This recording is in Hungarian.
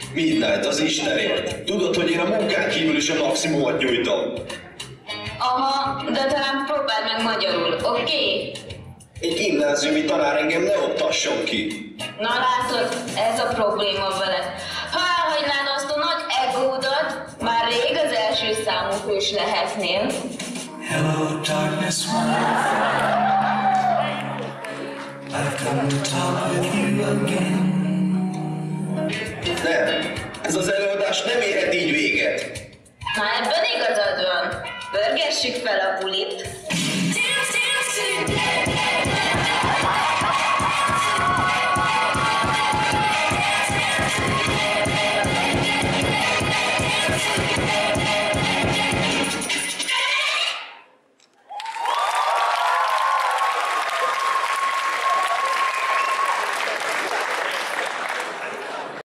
Midnight, az Istenért. Tudod, hogy én a munkán kívül is a maximumot nyújtom. Aha, de talán próbáld meg magyarul, oké? Egy gimnáziumi tanár engem ne oktasson ki. Na látod, ez a probléma veled. Ha elhagynád azt a nagy egódat, már rég az első számú hős lehetnél. Hello, darkness, I've come to talk with you again. Nem, ez az előadás nem érhet így véget. Na ebben igazad van. Pörgessük fel a bulit.